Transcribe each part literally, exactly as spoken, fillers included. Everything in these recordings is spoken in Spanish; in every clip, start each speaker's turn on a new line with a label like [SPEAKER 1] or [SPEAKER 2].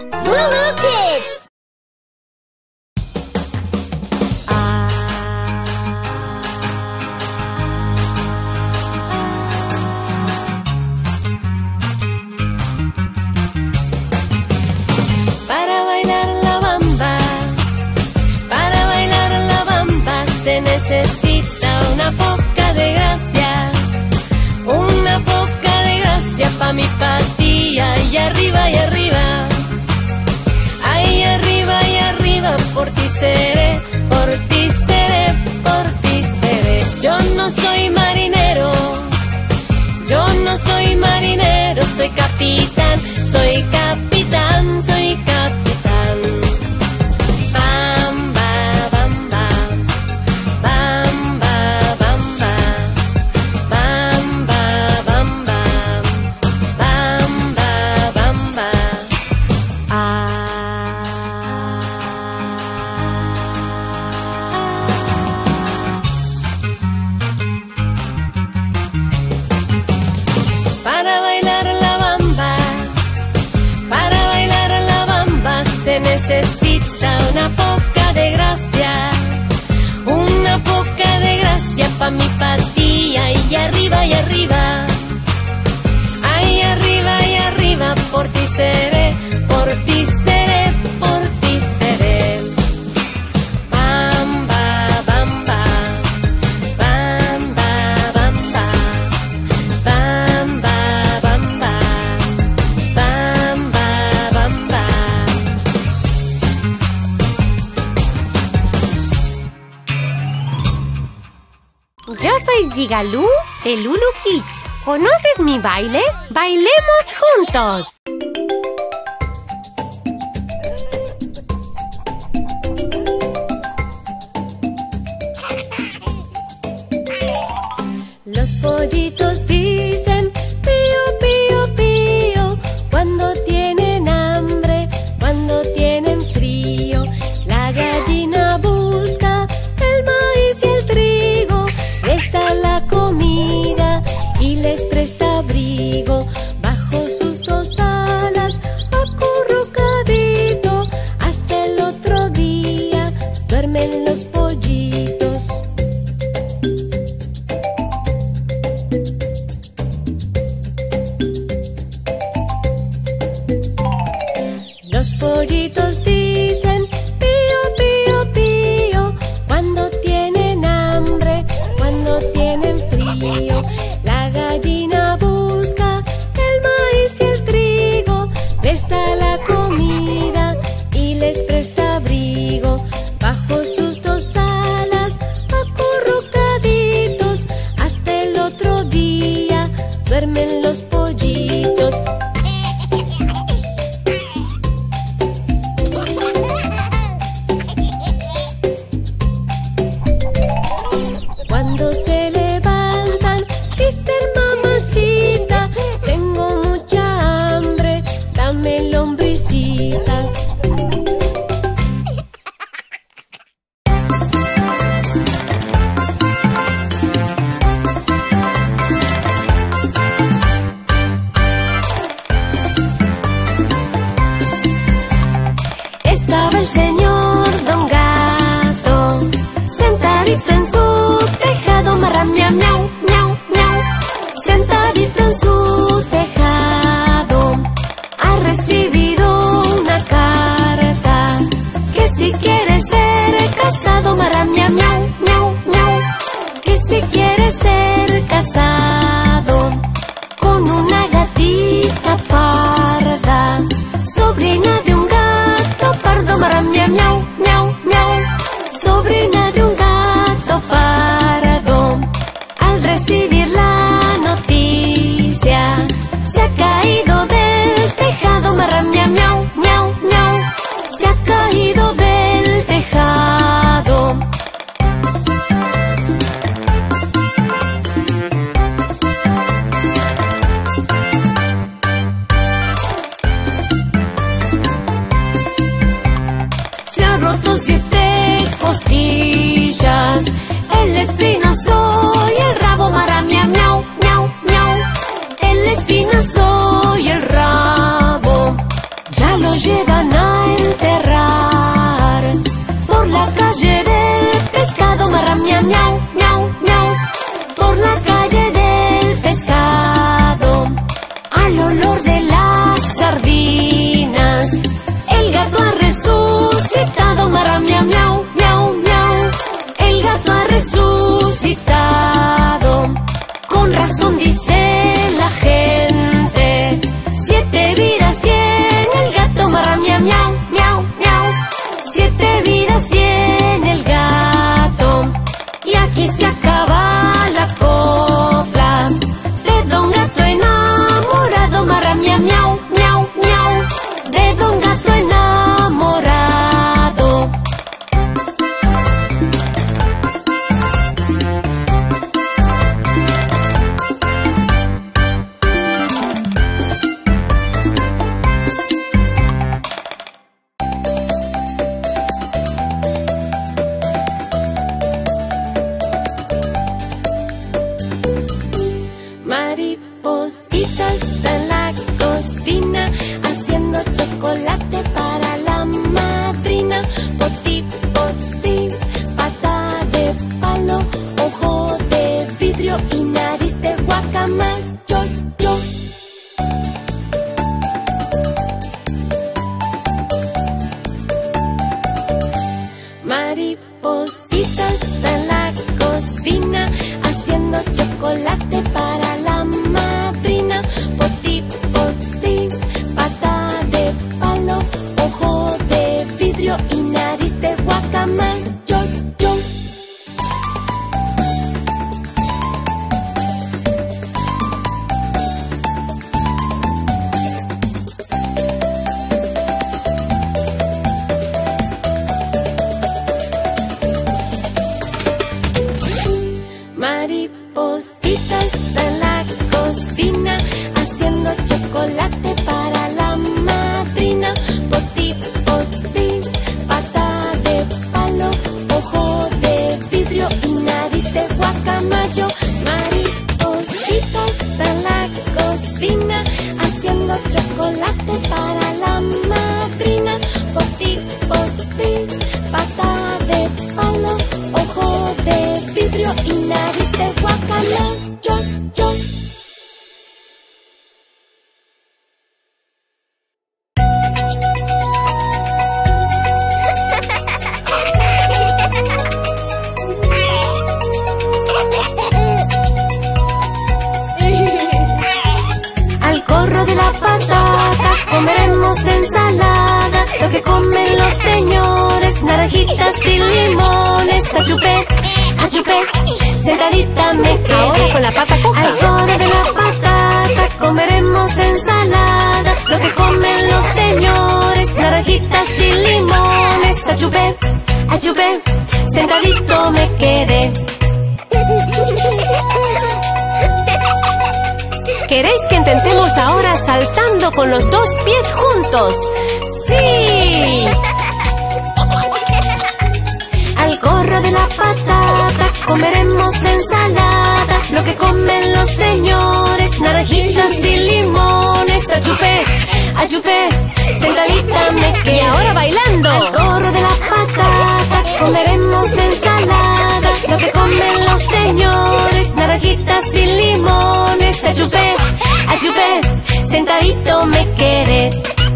[SPEAKER 1] Lulu Kids.
[SPEAKER 2] Para bailar la bamba, para bailar la bamba se necesita una poca de gracia, una poca de gracia pa' mi patilla y arriba y arriba, ahí arriba y arriba por ti seré, por ti seré, por ti seré. Yo no soy marinero, yo no soy marinero, soy capitán, soy capitán, soy capitán. Bamba, bamba, bamba, bamba, bamba, bamba, bamba, bamba. Ah. Para bailar la bamba, para bailar la bamba se necesita una poca de gracia, una poca de gracia pa' mi patilla y arriba y arriba, ahí arriba y arriba por ti seré, por ti seré, por ti seré. Bamba, bamba, bamba, bamba, bamba, bamba, bamba, bamba.
[SPEAKER 3] Yo soy Zigalú de Lulu Kids. ¿Conoces mi baile? ¡Bailemos juntos!
[SPEAKER 2] Los pollitos dicen pío, pío, pío cuando tienen hambre, cuando tienen frío. La gallina busca el maíz y el trigo, les da la comida y les presta abrigo. Bajo sus dos alas, acurrucadito, hasta el otro día duermen los pollitos. Los pollitos dicen pío, pío, pío cuando tienen hambre, cuando tienen frío. La gallina busca el maíz y el trigo, les da la comida y les presta abrigo. Bajo sus dos alas, acurrucaditos, hasta el otro día duermen los pollitos. Cuando se levantan, dicen mamacita, tengo mucha hambre, dame lombricitas. Estaba el señor Don Gato sentadito en su tejado, marra miau, miau, miau, miau. Sentadito en su tejado ha recibido una carta que si quiere ser casado, marra miau, miau, miau, miau. Que si quiere ser casado con una gatita parda, sobrina de un gato pardo, marra miau, miau, miau, miau. Sobrina de un gato pardo, al recibir la noticia se ha caído del tejado, marra miau, miau, miau, miau. Se ha caído del tejado. Se ha roto siete costillas, el espinazo y el rabo, marra miau, miau, miau, miau. El espinazo y el rabo ya lo llevan chocolate para la madrina. Poti, poti, pata de palo, ojo de vidrio y nariz de guacamayo. Yo. Mariposita está en la cocina haciendo chocolate para la madrina. Poti, poti, pata de palo, ojo de vidrio y nariz de guacamayo. Yo. Mariposita está en la cocina haciendo chocolate para la madrina. Poti, poti, pata de palo, ojo de vidrio y nariz de guacamayo. Mariposita está en la cocina haciendo chocolate para la madrina. Poti, poti, pata de palo, ojo de vidrio y nariz de guacamayo. Yo. Al corro de la patata comeremos ensalada, lo que comen los señores, naranjitas y limones. Achupé, achupé, sentadita me quedé.
[SPEAKER 3] Ahora con la pata coja.
[SPEAKER 2] Al corro de la patata comeremos ensalada, lo que comen los señores, naranjitas y limones. Achupé, achupé, sentadito me quedé.
[SPEAKER 3] ¿Queréis que intentemos ahora saltando con los dos pies juntos? ¡Sí!
[SPEAKER 2] Al corro de la patata comeremos ensalada, lo que comen los señores, naranjitas y limones. Achupé, achupé, sentadita me quedé.
[SPEAKER 3] Y ahora bailando.
[SPEAKER 2] Al corro de la patata comeremos ensalada, lo que comen los señores, naranjitas y limones. Achupé, achupé, sentadito me quedé.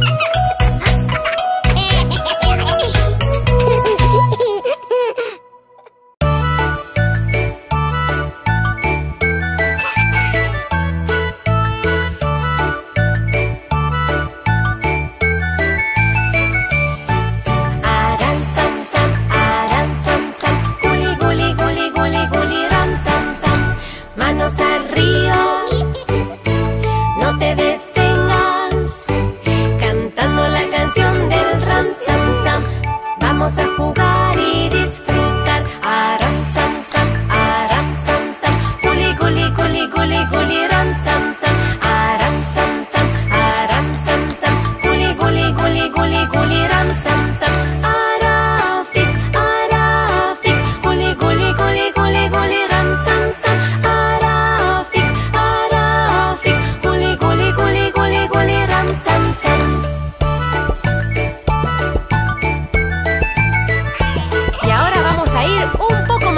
[SPEAKER 2] Vamos a jugar y disfrutar. Aram, sam, sam, aram, sam, sam. Guli, guli, guli, guli, guli, ram, sam, sam. Aram, sam, sam, aram, sam, sam. Guli, guli, guli, guli, guli, ram, sam, sam. Arafik, arafik. Guli, guli, guli, guli, guli, ram, sam, sam. Arafik, arafik. Guli, guli, guli, guli, guli, ram, sam, sam.
[SPEAKER 3] Y ahora vamos a ir un poco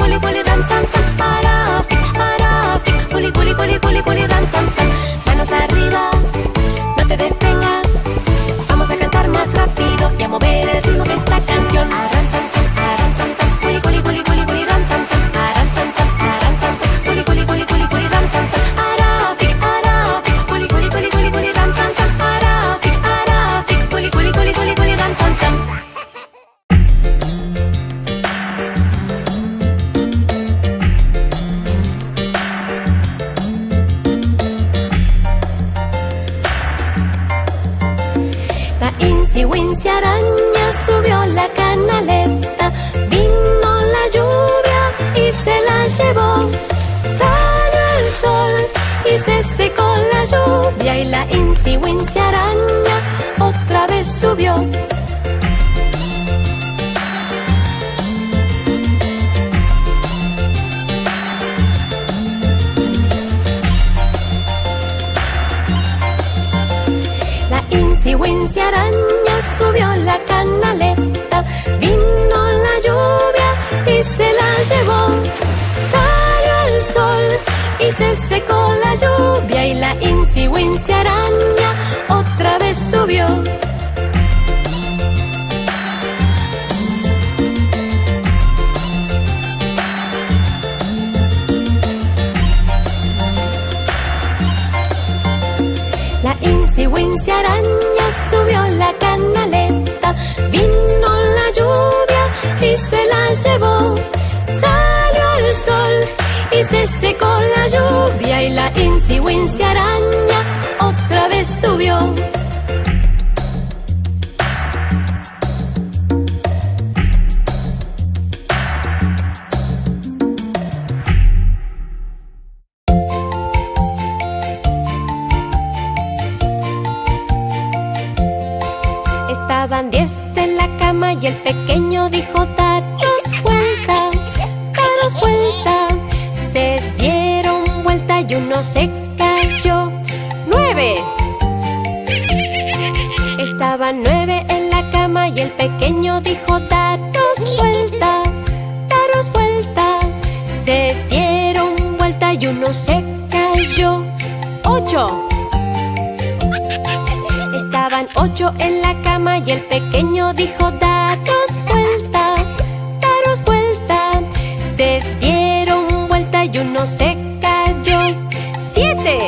[SPEAKER 2] culi, culi, ran, san, san. Arafic, arafic, culi, culi, culi, culi, culi, ran, san, san. Manos arriba, no te detengas. Vamos a cantar más rápido y a mover el ritmo de esta canción. Aran, san, san, aran, san, san. Culi, culi, culi, culi, culi, ran, san, san. Aran, san, san, aran, san, san. Culi, culi, culi, culi, culi, ran, san, san. Arafic, arafic, culi, culi, culi, culi, culi, ran, san, san. Arafic, arafic, culi, culi, culi, culi, culi, ran, san, san. La Incy Wincy araña subió la canaleta, vino la lluvia y se la llevó. Salió el sol y se secó la lluvia y la Incy Wincy araña otra vez subió. La Incy Wincy araña subió la canaleta, vino la lluvia y se la llevó. Salió el sol y se secó la lluvia y la Incy Wincy araña otra vez subió. La Incy Wincy araña subió la canaleta, vino la lluvia y se la llevó. Salió el sol y se secó la lluvia y la Incy Wincy araña otra vez subió. Estaban diez en la cama y el pequeño dijo: daros vuelta, daros vuelta. Se dieron vuelta y uno se cayó. ¡Nueve! Estaban nueve en la cama y el pequeño dijo: daros vuelta, daros vuelta. Se dieron vuelta y uno se cayó. ¡Ocho! Estaban ocho en la cama y el pequeño dijo: daros vuelta, daros vuelta. Se dieron vuelta y uno se cayó. ¡Siete!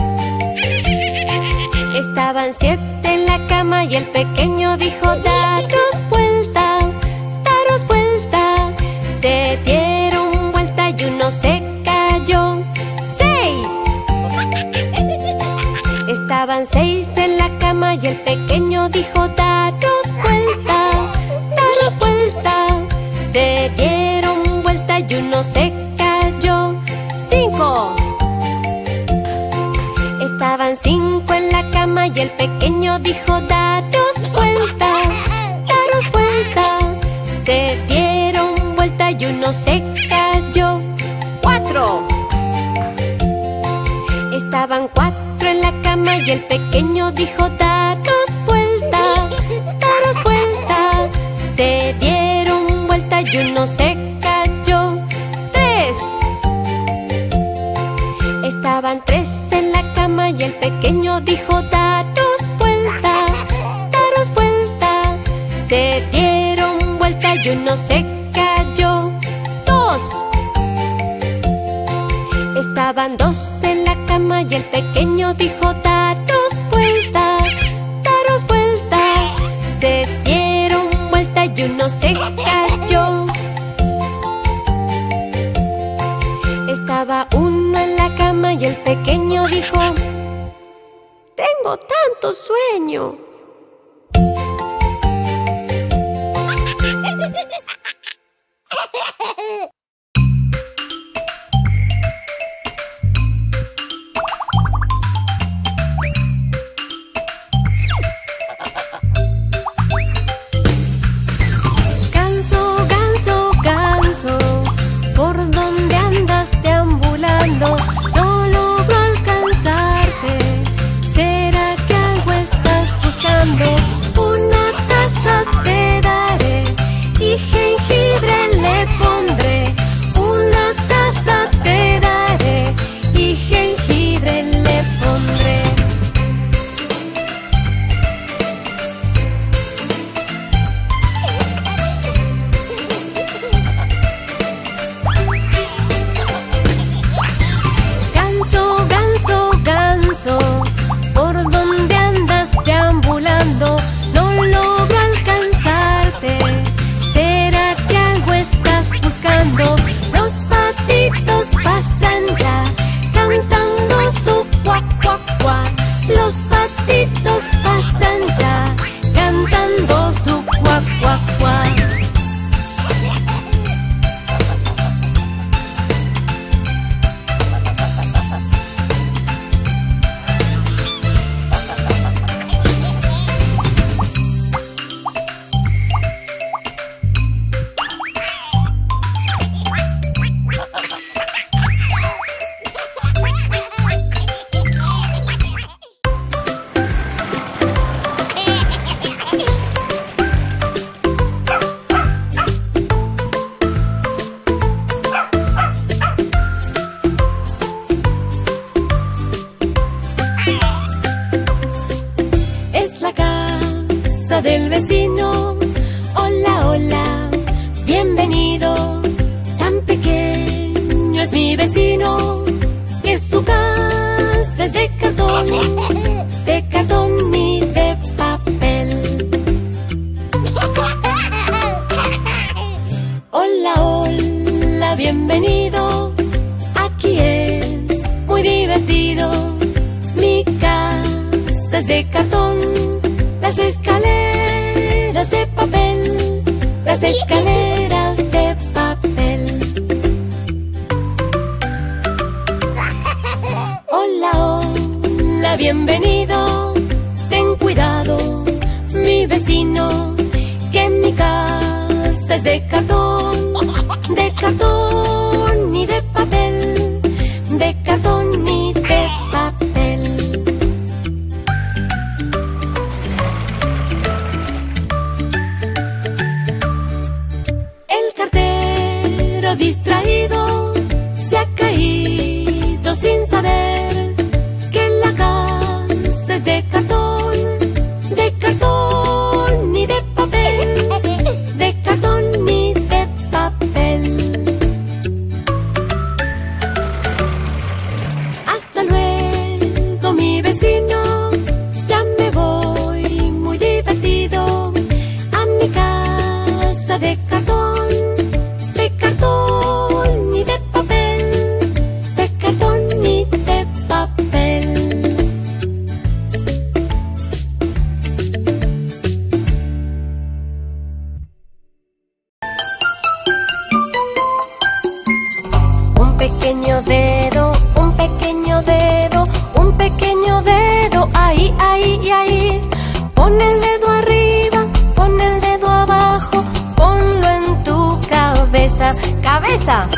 [SPEAKER 2] Estaban siete en la cama y el pequeño dijo: daros vuelta, daros vuelta. Se dieron vuelta y uno se cayó. ¡Seis! Estaban seis en la cama y el pequeño dijo: daros vuelta, daros vuelta. Se dieron vuelta y uno se cayó. Cinco. Estaban cinco en la cama y el pequeño dijo: daros vuelta, daros vuelta. Se dieron vuelta y uno se cayó. Cuatro. Estaban cuatro en la cama y el pequeño dijo: daros vuelta, daros vuelta. Se dieron vuelta y uno se cayó. Tres. Estaban tres en la cama y el pequeño dijo: daros vuelta, daros vuelta. Se dieron vuelta y uno se cayó. Dos. Estaban dos en la cama y el pequeño dijo: daros vuelta, daros vuelta. Se dieron vuelta y uno se cayó. Estaba uno en la cama y el pequeño dijo: tengo tanto sueño. No logro alcanzarte. ¿Será que algo estás buscando? Una taza te daré y jengibre le pondré. bienvenido. Ten cuidado, mi vecino, que mi casa es de cartón, de cartón y de papel, de cartón y de papel. El cartero distraído se ha caído sin saber que la casa es de cartón, de cartón y de papel, de cartón y de papel. Hasta luego, mi vecino, ya me voy muy divertido a mi casa de cartón, de cartón y de papel, de cartón y de papel. Un pequeño dedo, un pequeño dedo, un pequeño dedo, ahí, ahí y ahí. Pon el dedo arriba, pon el dedo abajo, ponlo en tu cabeza, cabeza.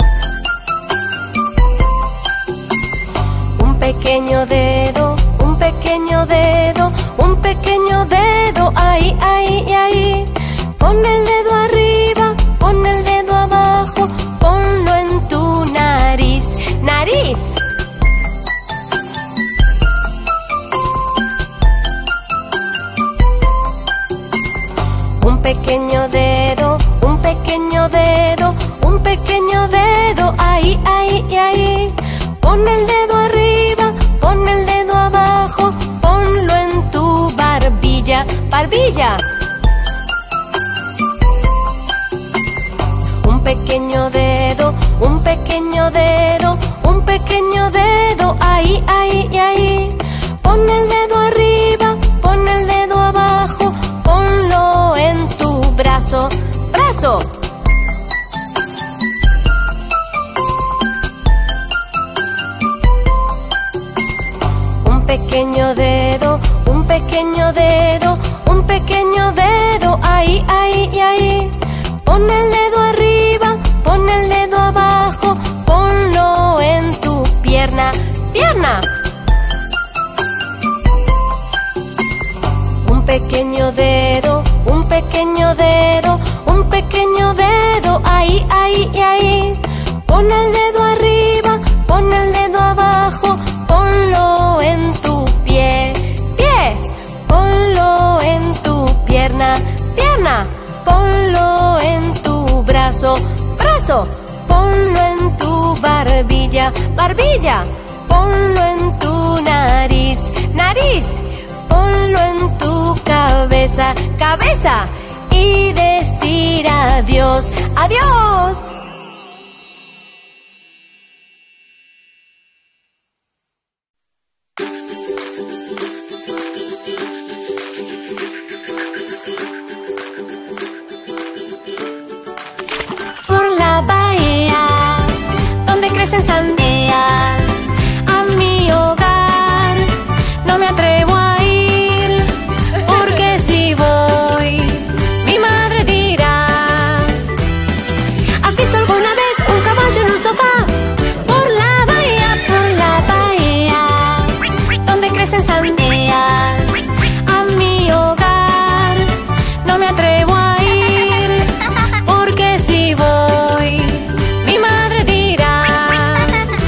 [SPEAKER 2] Un pequeño dedo, un pequeño dedo, un pequeño dedo, ahí, ahí y ahí. Pon el dedo arriba, pon el dedo abajo, ponlo en tu nariz, nariz. Un pequeño dedo, un pequeño dedo, un pequeño dedo, ahí, ahí y ahí. Pon el dedo arriba, pon el dedo abajo, ponlo en tu barbilla, barbilla. Un pequeño dedo, un pequeño dedo, un pequeño dedo, ahí, ahí y ahí. Pon el dedo arriba, pon el dedo abajo, ponlo en tu brazo, brazo. Un pequeño dedo, un pequeño dedo, un pequeño dedo, ahí, ahí y ahí. Pon el dedo arriba, pon el dedo abajo, ponlo en tu pierna, pierna. Un pequeño dedo, un pequeño dedo, un pequeño dedo, ahí, ahí y ahí. Pon el dedo arriba, pon el dedo abajo, ponlo en tu pie, pie. Ponlo en tu pierna, pierna. Ponlo en tu brazo, brazo. Ponlo en tu barbilla, barbilla. Ponlo en tu nariz, nariz. Ponlo en tu cabeza, cabeza. Y decir adiós, adiós. Por la bahía, donde crecen sandías, a mi hogar no me atrevo a ir, porque si voy, mi madre dirá: ¿has visto alguna vez un caballo en un sofá? Por la bahía, por la bahía, donde crecen sandías, a mi hogar no me atrevo a ir, porque si voy, mi madre dirá: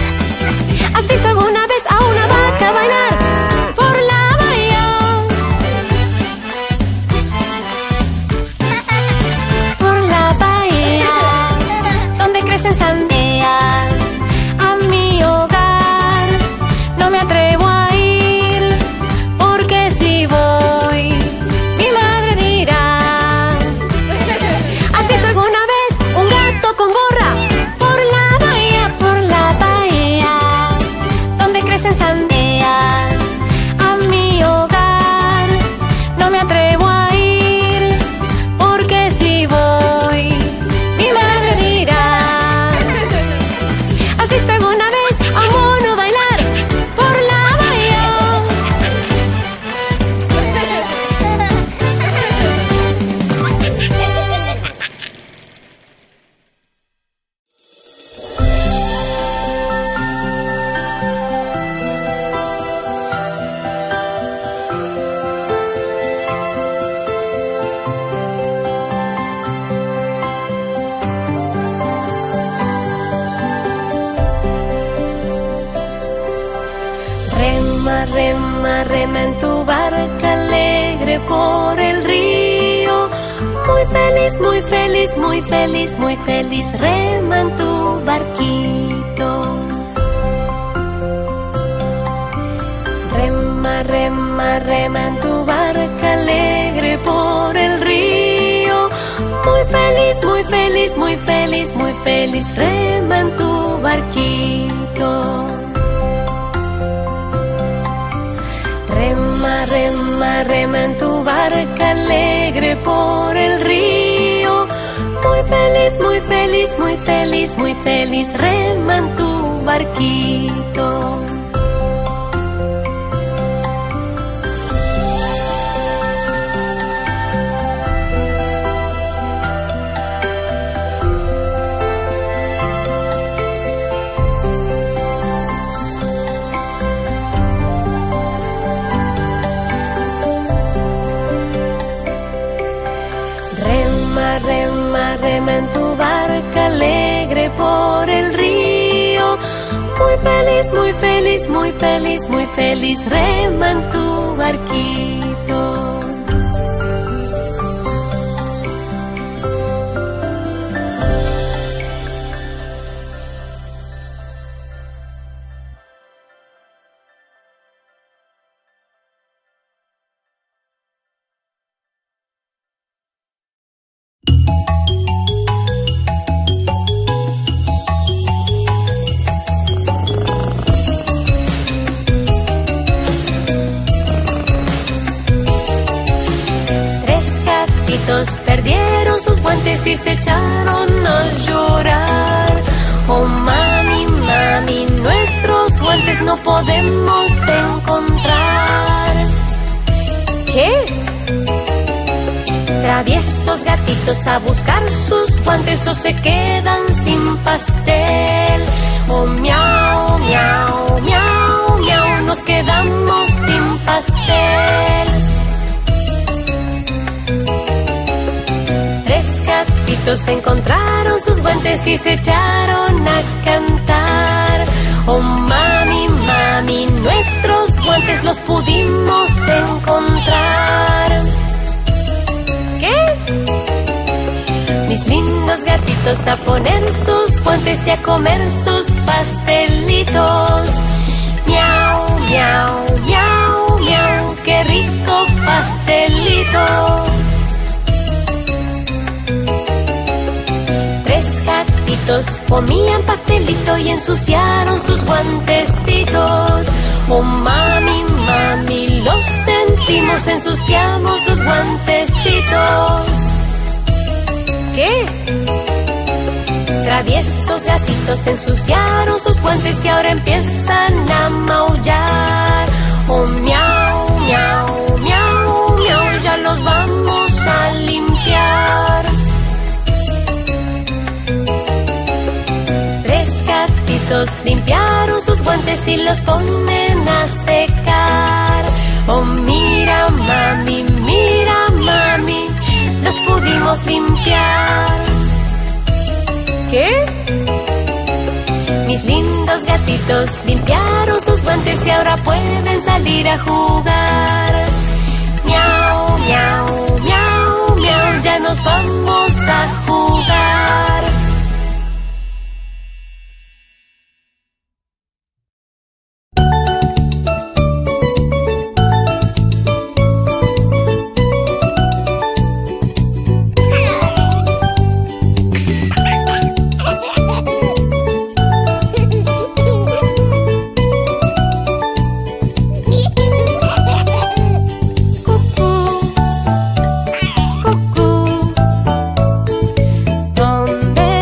[SPEAKER 2] rema, rema en tu barca alegre por el río. Muy feliz, muy feliz, muy feliz, muy feliz, rema en tu barquito. Rema, rema, rema en tu barca alegre por el río. Muy feliz, muy feliz, muy feliz, muy feliz, rema en tu barquito. Rema, rema, rema en tu barca alegre por el río. Muy feliz, muy feliz, muy feliz, muy feliz, rema en tu barquito. Rema, rema en tu barca alegre por el río. Muy feliz, muy feliz, muy feliz, muy feliz, rema en tu barquito. Perdieron sus guantes y se echaron a llorar. Oh mami, mami, nuestros guantes no podemos encontrar. ¿Qué? Traviesos gatitos a buscar sus guantes o se quedan sin pastel. Oh miau, miau, miau, miau, nos quedamos sin pastel. Encontraron sus guantes y se echaron a cantar. Oh mami, mami, nuestros guantes los pudimos encontrar. ¿Qué? Mis lindos gatitos a poner sus guantes y a comer sus pastelitos. Miau, miau, miau, miau, qué rico pastelito. Comían pastelito y ensuciaron sus guantecitos. Oh mami, mami, lo sentimos, ensuciamos los guantecitos. ¿Qué? Traviesos gatitos ensuciaron sus guantes y ahora empiezan a maullar. Oh miau, miau, miau, miau, ya los vamos a limpiar. Limpiaron sus guantes y los ponen a secar. Oh mira mami, mira mami, los pudimos limpiar. ¿Qué? Mis lindos gatitos limpiaron sus guantes y ahora pueden salir a jugar. Miau, miau, miau, miau, ya nos vamos a jugar. ¿Dónde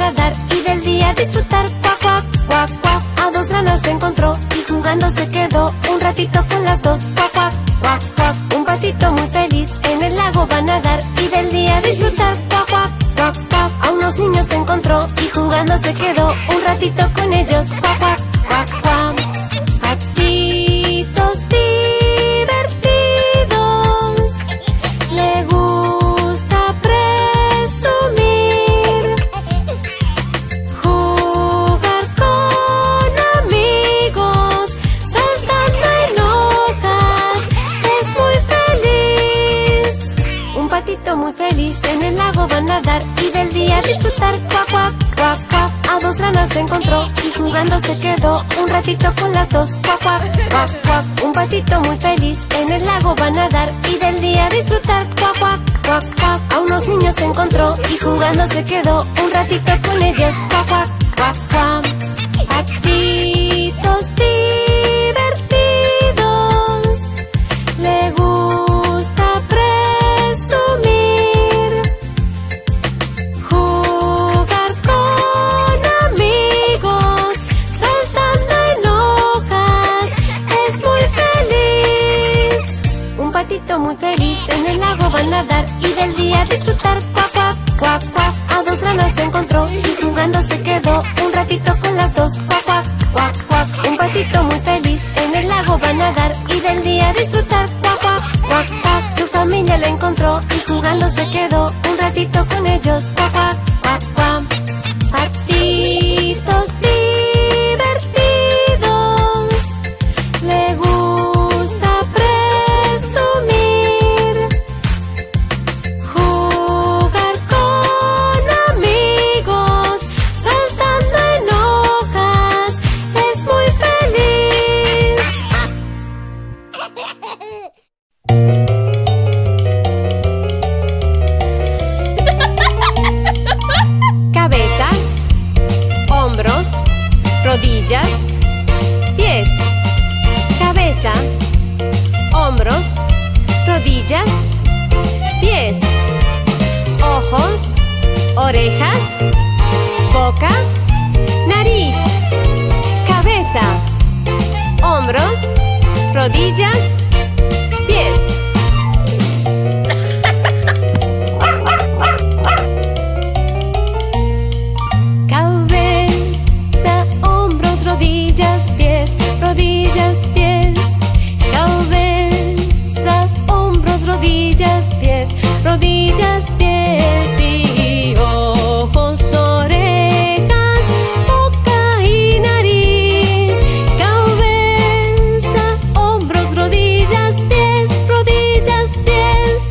[SPEAKER 2] nadar y del día disfrutar. Cuac, cuac, cuac, cuac. A dos ranas se encontró y jugando se quedó un ratito con las dos. Cuac, cuac, cuac, cuac. Un patito muy feliz en el lago va a nadar y del día disfrutar. Cuac, cuac, cuac, cuac. A unos niños se encontró y jugando se quedó un ratito con ellos. Cuac, cuac, cuac, cuac. Patitos divertidos, le gusta presumir, jugar con amigos, saltando en hojas, es muy feliz. Un patito muy feliz en el lago va a nadar y del día disfrutar. Cuac, cuac, cuac, cuac. A dos ranas se encontró y jugando se quedó un ratito con las dos. Cuac, cuac, cuac, cuac. Un patito muy feliz en el lago va a nadar y del día disfrutar. Cuac, cuac, cuac, cuac. A unos niños se encontró y jugando se quedó un ratito con ellos. Cuac, cuac, cuac, cuac. Patitos divertidos, le gusta presumir, jugar con amigos, saltando en hojas, es muy feliz. Un patito muy feliz en el lago va a nadar y del día disfrutar. Cuac, cuac, cuac, cuac. A dos ranas se encontró y jugando se quedó un ratito con las dos. Cuac, cuac, cuac, cuac. Un patito muy feliz en el lago va a nadar y del día disfrutar. Cuac, cuac, cuac, cuac. Su familia la encontró y jugando se quedó un ratito con ellos. Cuac, cuac, cuac, cuac. Patitos divertidos, le gusta presumir, jugar con amigos, saltando en hojas, es muy feliz.
[SPEAKER 3] Cabeza, hombros, rodillas, pies. Cabeza, hombros, rodillas, pies. Ojos, orejas, boca, nariz. Cabeza, hombros, rodillas, pies. Cabeza, hombros, rodillas, pies, rodillas, pies. Cabeza, hombros, rodillas, pies, rodillas, pies. Y ojos, orejas, boca y nariz. Cabeza, hombros, rodillas, pies, rodillas, pies.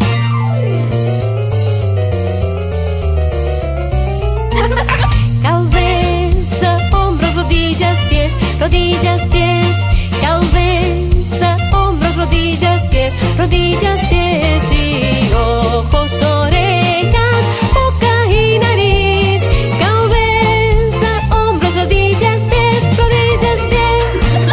[SPEAKER 3] Cabeza, hombros, rodillas, pies, rodillas, pies. Cabeza, hombros, rodillas, pies, rodillas, pies. Y ojos, orejas, boca y nariz. Cabeza, hombros, rodillas, pies, rodillas, pies.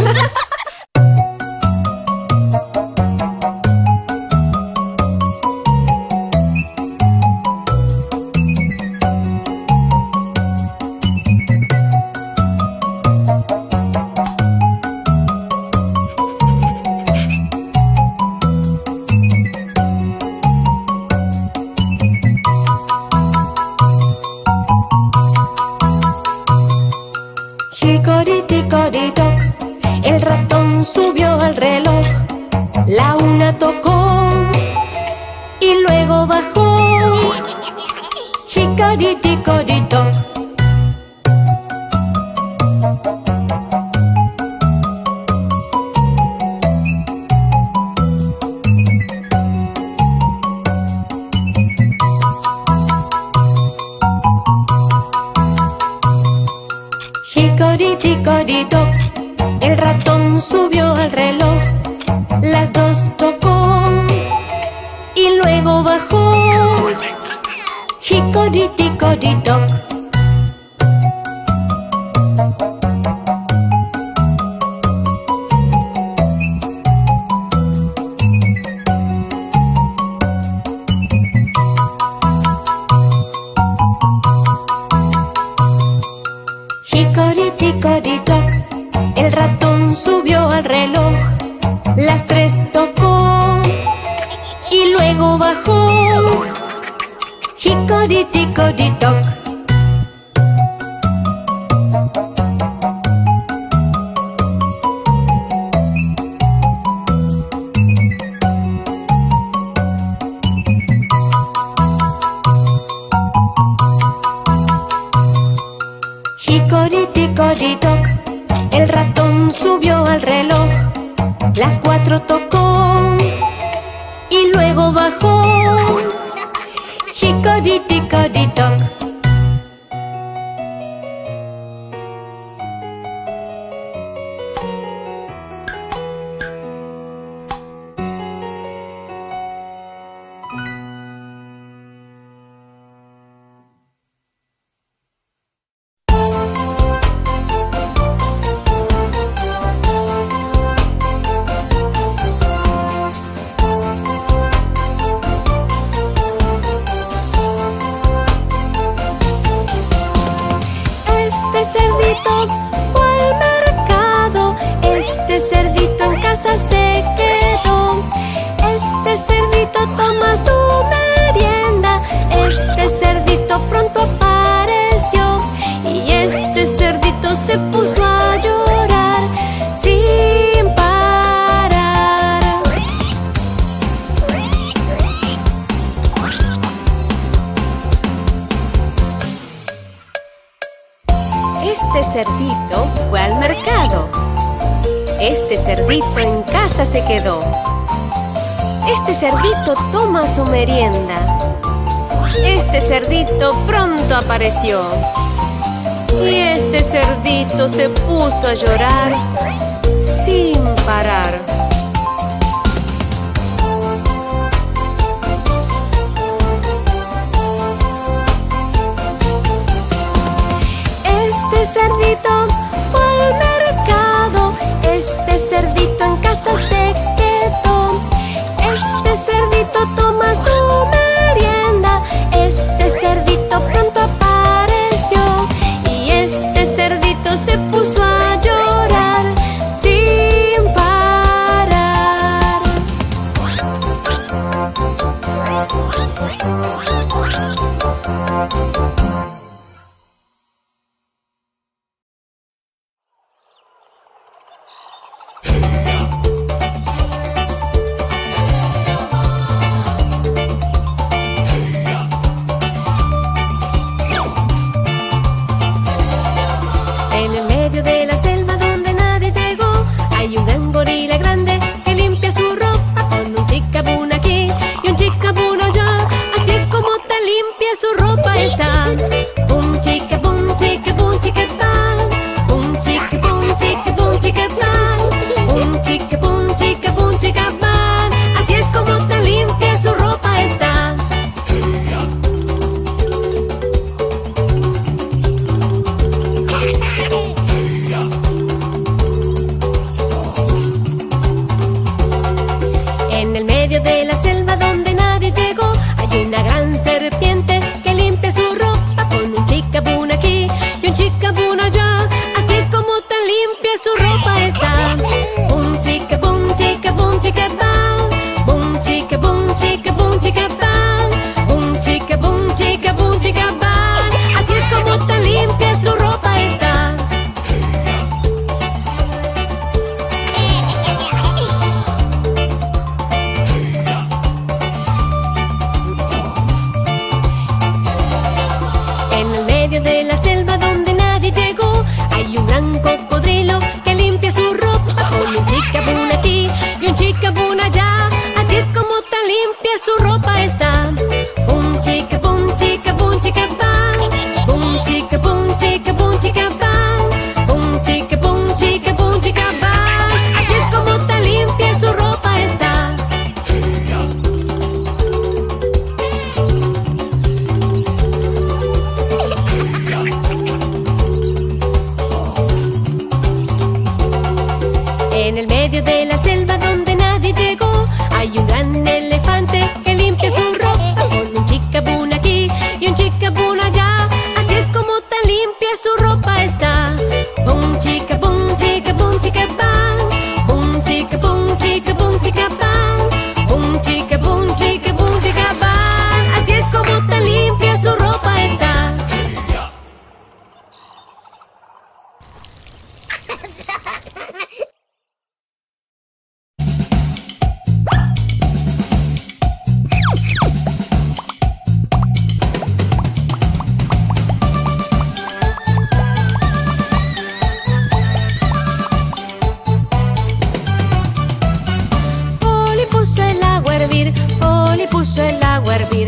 [SPEAKER 3] Hicoriticoritoc, el ratón subió al reloj. La una tocó y luego bajó. Hicoriticoritoc. Hicoriticoritoc, el ratón subió al reloj. Las dos tocó y luego bajó. Hicoriticoritoc.
[SPEAKER 2] El ratón subió al reloj, las tres tocó y luego bajó. Hickory-dickory-dock. Hickory-dickory-dock. El ratón subió al reloj, las cuatro tocó y luego bajó. Hickory-dickory-dock.
[SPEAKER 3] Este cerdito fue al mercado. Este cerdito en casa se quedó. Este cerdito toma su merienda. Este cerdito pronto apareció. Y este cerdito se puso a llorar sin parar.
[SPEAKER 2] Este cerdito fue al mercado. Este cerdito en casa se quedó. Este cerdito toma su merienda. Este cerdito pronto apareció. Y este cerdito se puso a llorar sin parar.
[SPEAKER 3] En el medio de la selva donde nadie llegó, hay un gran gorila grande que limpia su ropa con un chicabún aquí y un chicabún allá. Así es como tan limpia su ropa está. Bum chicabum, chicabum, chicabán. Bum chicabum, chicabum, chicabán. Bum chicabum, chicabum, chicabán. Así es como tan limpia su ropa está. En el medio de la selva donde nadie llegó, hay una gran serpiente que limpia su ropa con un chicabún aquí y un chicabún allá. Así es como tan limpia su ropa está. Bum chicabum, chicabum, chicabán. Bum chicabum, chicabum, chicabán. Bum chicabum, chicabum, chicabán. Así es como tan limpia su ropa está. En el medio de la selva donde nadie llegó, hay un gran cocodrilo que limpia su ropa con un chicabún aquí y un chicabún allá. Así es como tan limpia su ropa está. Bum chicabum, chicabum, chicabán. Bum chicabum, chicabum, chicabán. Bum chicabum, chicabum, chicabán. Así es como tan limpia su ropa está. En el medio de la selva donde nadie llegó, hay un gran elefante que limpia su ropa con un chicabún aquí y un chicabún allá. Así es como tan limpia su ropa está. Bum chicabum, chicabum.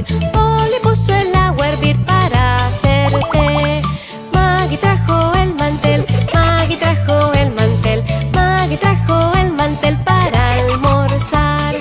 [SPEAKER 3] hervir. Polly puso el agua a hervir para hacer té. Maggie trajo el mantel, Maggie trajo el mantel, Maggie trajo el mantel para almorzar.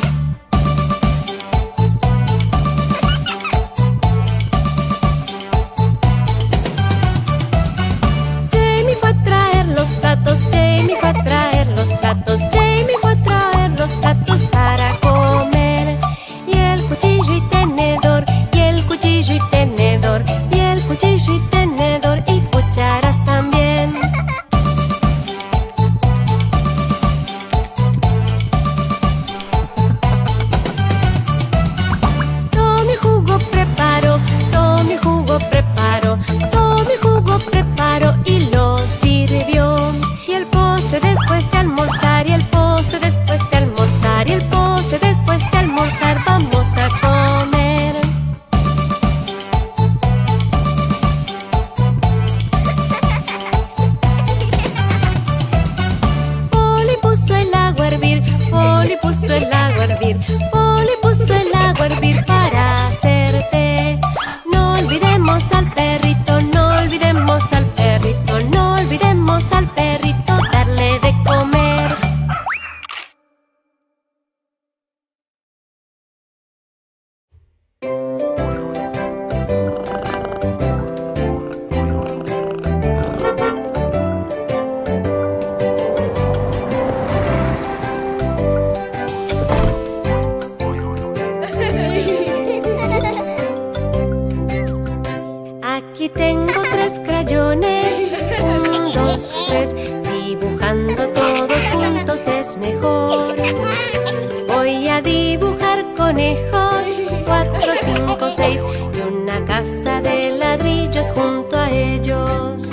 [SPEAKER 3] Jamie fue a traer los platos, Jamie fue a traer los platos, Jamie fue a traer los platos para comer. Y el cuchillo y tenedor, y el cuchillo y tenedor, y el cuchillo y tenedor y cucharas también. Tommy jugo preparó, Tommy jugo preparó, Tommy jugo preparó y lo sirvió. Y el postre después de almorzar, y el postre después de almorzar, y el postre después de almorzar vamos a comer. Polly puso el agua a hervir, Polly puso el agua a hervir, Polly puso el agua a hervir para hacer té. No olvidemos al perrito, no olvidemos al perrito, no olvidemos al perrito darle de comer. Aquí tengo tres crayones, un, dos, tres. Dibujando todos juntos es mejor. Voy a dibujar conejos, cuatro, cinco, seis, y una casa de ladrillos junto a ellos.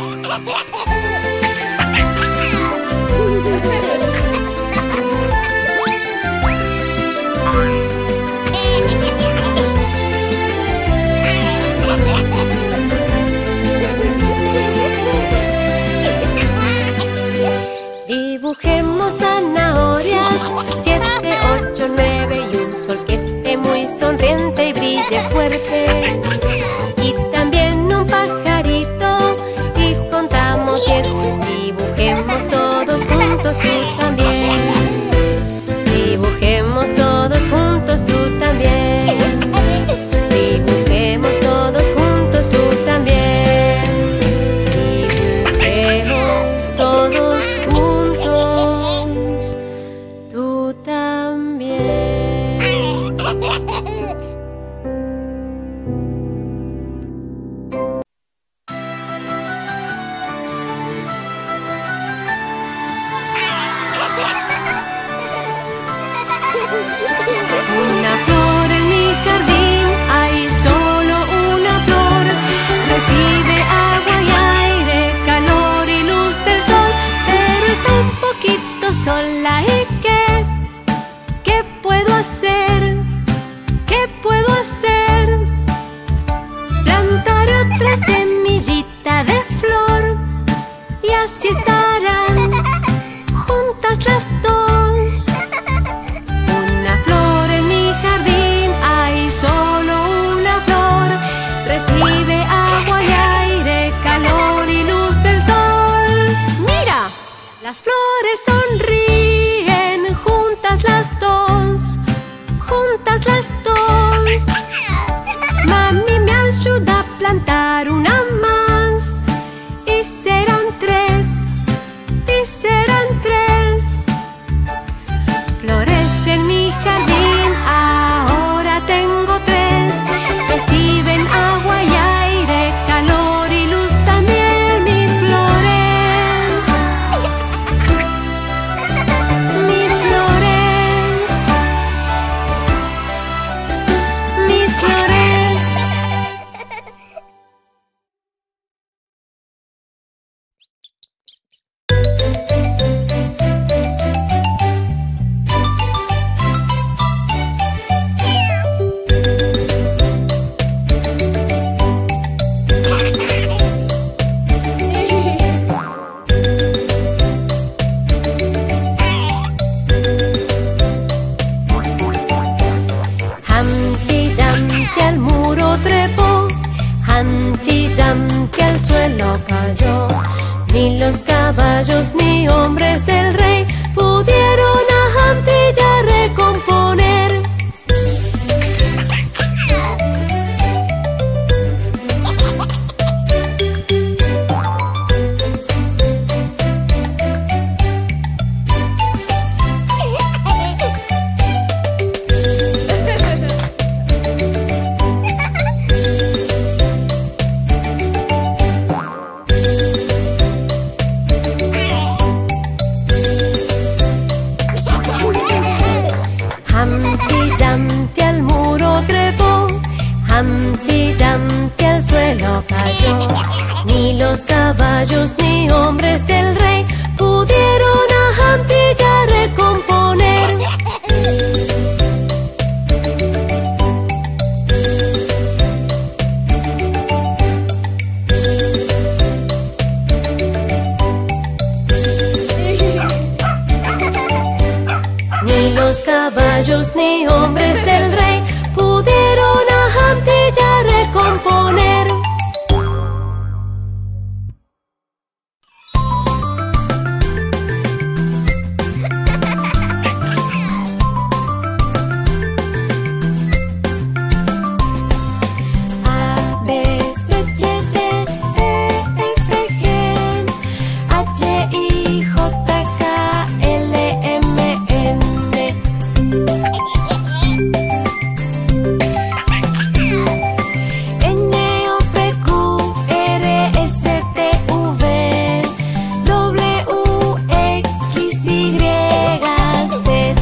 [SPEAKER 3] Dibujemos zanahorias, siete, ocho, nueve, y un sol que esté muy sonriente y brille fuerte. Y también un pajarito, y contamos diez. Dibujemos todos juntos, tú también. Dibujemos todos juntos, tú también. Dibujemos todos juntos, tú también. Dibujemos todos juntos, tú también. Una flor en mi jardín, hay solo una flor. Recibe agua y aire, calor y luz del sol, pero está un poquito sola. ¿Y qué? ¿Qué puedo hacer? ¿Qué puedo hacer? Plantar otra semillita de flor y así estarán juntas las dos. Una flor en mi jardín, hay solo una flor. Recibe agua y aire, calor y luz del sol. ¡Mira! Las flores sonríen, juntas las dos, juntas las dos. Mami me ayuda a plantar una más, y serán tres, y serán tres. Flores en mi jardín, ahora tengo tres. Reciben agua y aire, calor y luz también mis flores. Mis flores, mis flores. ni hombres del rey pudieron a Humpty ya recomponer. Humpty Dumpty al muro trepó, Humpty Dumpty al suelo cayó. Ni los caballos ni hombres del rey pudieron a Humpty ya recomponer. Ni los caballos ni hombres del rey pudieron a Humpty ya recomponer. A, B, C, D, E, F, G, H, I, J, K, L, M, N. N, O, P, Q, R, S, T, V, W, X, Y, Z.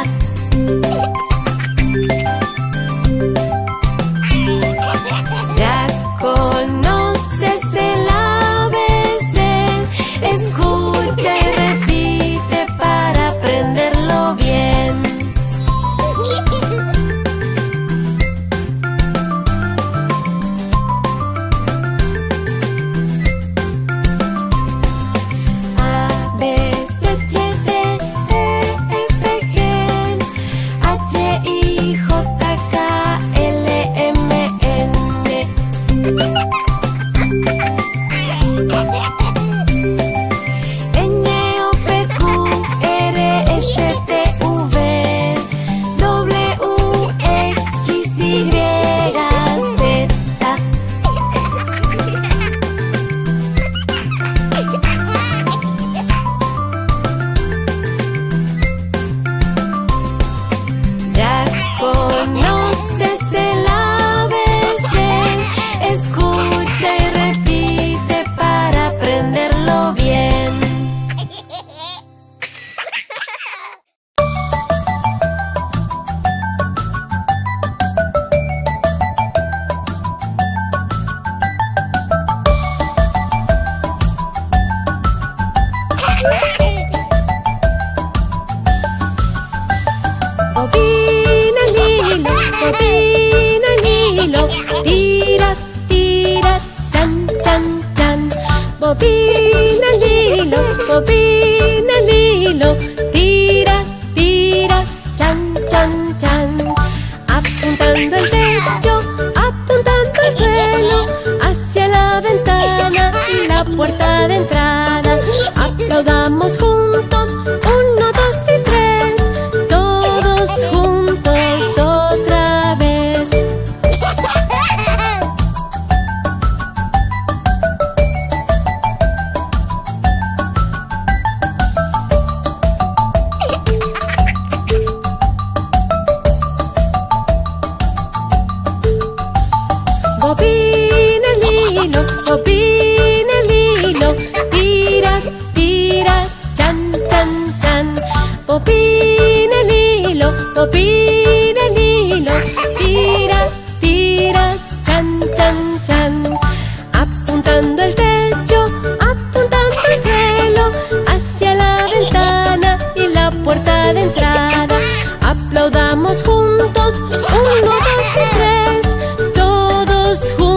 [SPEAKER 3] Ya conoces el A B C, escucha y repite para aprenderlo bien. A, B, C, D, E, F, G, H, I, J, K, L, M, N. N, O, P, Q, R, S, T, V, W, X, Y, Z. Ya conoces el A B C, escucha y repite para aprenderlo bien. Bobina Lilo, bobina Lilo, tira, tira, chan, chan, chan. Bobina Lilo, bobina Lilo, tira, tira, chan, chan, chan. Apuntando el techo, apuntando el suelo, hacia la ventana, la puerta de entrada. Aplaudamos juntos, uno, dos y tres, todos juntos otra vez. Bobina Lilo, bobina Lilo, tira, tira, chan, chan, chan. Bobina Lilo, bobina Lilo, tira, tira, chan, chan, chan. Apuntando el techo, apuntando el suelo, hacia la ventana y la puerta de entrada. Aplaudamos juntos, uno, dos y tres, todos juntos.